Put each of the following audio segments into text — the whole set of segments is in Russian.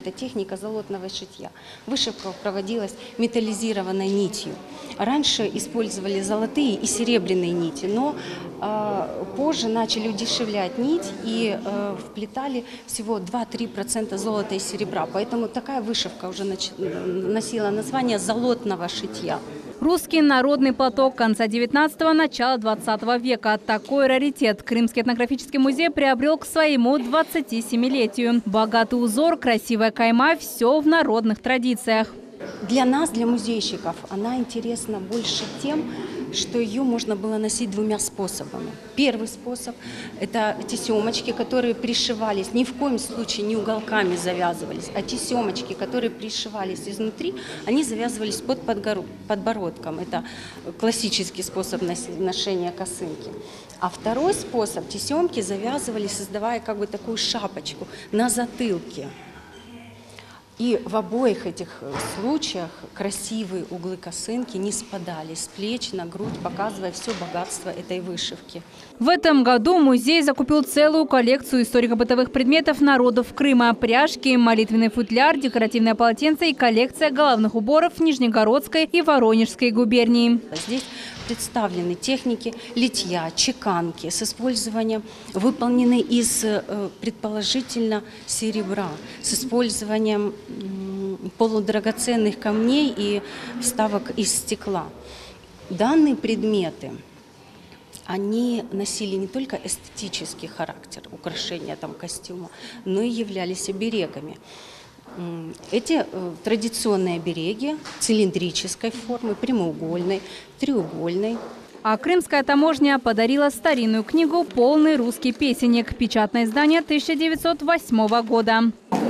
Это техника золотного шитья. Вышивка проводилась металлизированной нитью. Раньше использовали золотые и серебряные нити, но позже начали удешевлять нить и вплетали всего 2-3% золота и серебра. Поэтому такая вышивка уже носила название золотного шитья. Русский народный платок конца 19-го, начала 20 века. Такой раритет Крымский этнографический музей приобрел к своему 27-летию. Богатый узор, красивая кайма – все в народных традициях. Для нас, для музейщиков, она интересна больше тем, что ее можно было носить двумя способами. Первый способ – это тесемочки, которые пришивались, ни в коем случае не уголками завязывались, а тесемочки, которые пришивались изнутри, они завязывались под подбородком. Это классический способ ношения косынки. А второй способ – тесемки завязывались, создавая как бы такую шапочку на затылке. И в обоих этих случаях красивые углы косынки не спадали с плеч на грудь, показывая все богатство этой вышивки. В этом году музей закупил целую коллекцию историко-бытовых предметов народов Крыма. Пряжки, молитвенный футляр, декоративное полотенце и коллекция головных уборов Нижнегородской и Воронежской губернии. Здесь представлены техники литья, чеканки с использованием, выполнены из предположительно серебра, с использованием полудрагоценных камней и вставок из стекла. Данные предметы, они носили не только эстетический характер украшения костюма, но и являлись оберегами. Эти традиционные обереги цилиндрической формы, прямоугольной, треугольной. А крымская таможня подарила старинную книгу «Полный русский песенник». Печатное издание 1908 года.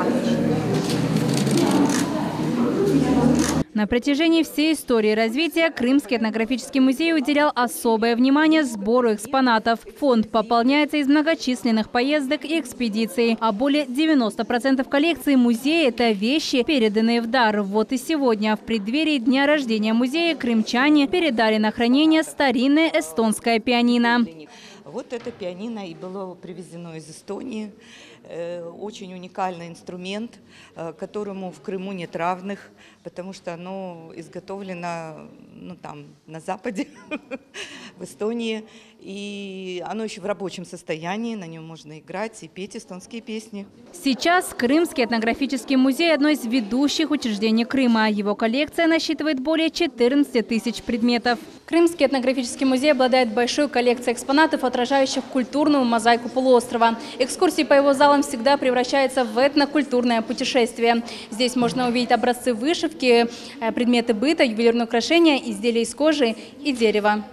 На протяжении всей истории развития Крымский этнографический музей уделял особое внимание сбору экспонатов. Фонд пополняется из многочисленных поездок и экспедиций. А более 90% коллекции музея – это вещи, переданные в дар. Вот и сегодня, в преддверии дня рождения музея, крымчане передали на хранение старинное эстонское пианино. Вот это пианино и было привезено из Эстонии. Очень уникальный инструмент, которому в Крыму нет равных, потому что оно изготовлено на Западе, в Эстонии. И оно еще в рабочем состоянии, на нем можно играть и петь эстонские песни. Сейчас Крымский этнографический музей – одно из ведущих учреждений Крыма. Его коллекция насчитывает более 14 тысяч предметов. Крымский этнографический музей обладает большой коллекцией экспонатов, отражающих культурную мозаику полуострова. Экскурсии по его залам всегда превращаются в этнокультурное путешествие. Здесь можно увидеть образцы вышивки, предметы быта, ювелирные украшения, изделия из кожи и дерева.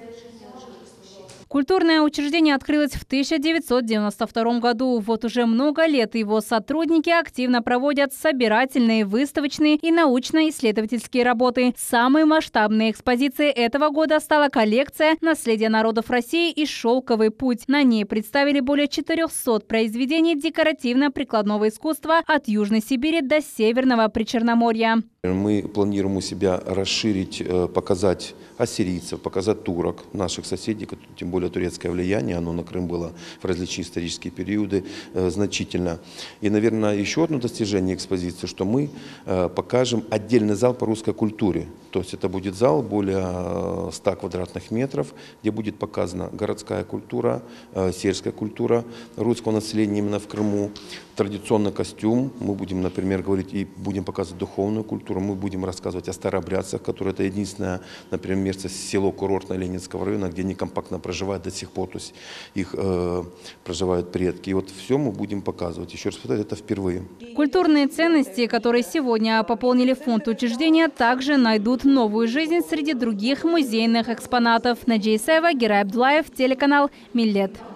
Культурное учреждение открылось в 1992 году. Вот уже много лет его сотрудники активно проводят собирательные, выставочные и научно-исследовательские работы. Самой масштабной экспозицией этого года стала коллекция «Наследие народов России» и «Шелковый путь». На ней представили более 400 произведений декоративно-прикладного искусства от Южной Сибири до Северного Причерноморья. Мы планируем у себя расширить, показать ассирийцев, показать турок, наших соседей, тем более турецкое влияние, оно на Крым было в различные исторические периоды значительно. И, наверное, еще одно достижение экспозиции, что мы покажем отдельный зал по русской культуре. То есть это будет зал более 100 квадратных метров, где будет показана городская культура, сельская культура русского населения именно в Крыму, традиционный костюм. Мы будем, например, говорить и будем показывать духовную культуру, мы будем рассказывать о старообрядцах, которые это единственное, например, место, село курортное Ленинского района, где они компактно проживают до сих пор, то есть их проживают предки. И вот все мы будем показывать. Еще раз повторяю, это впервые. Культурные ценности, которые сегодня пополнили фонд учреждения, также найдут новую жизнь среди других музейных экспонатов. Наджия Исаева, Герай Абдулаев, телеканал Миллет.